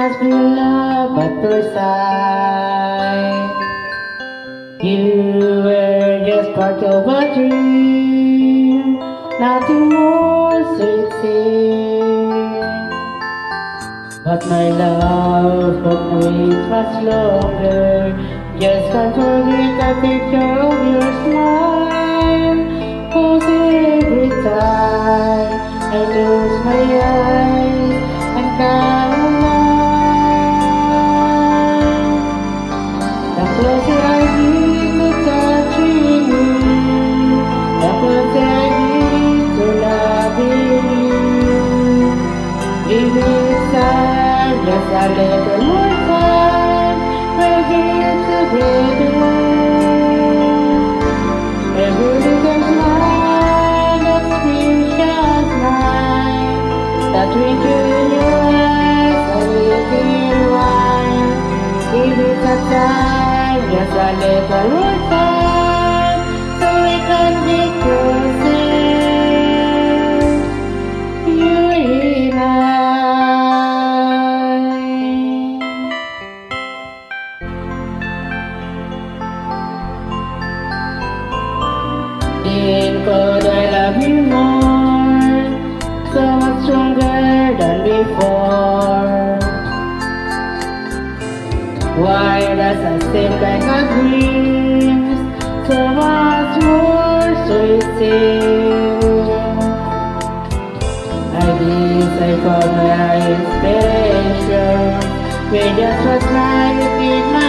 must be love at first sight. You were just part of a dream, nothing more sweet thing. But my love won't wait much longer. Just can't forget the picture of your smile. Cause every time I close my eyes and come alive, the closer I get to touching you, the closer I get to loving you. Give me time, just a little more time, we'll get together. Every little smile, that precious smile, that twinkle in your eyes, a little while. Give it a time, just a little more time, so we can get closer, you and I. Then could I love you more, so much stronger than before? Why does it seem like a dream, so much more so it seems? I guess I found my inspiration, with just one smile you feed my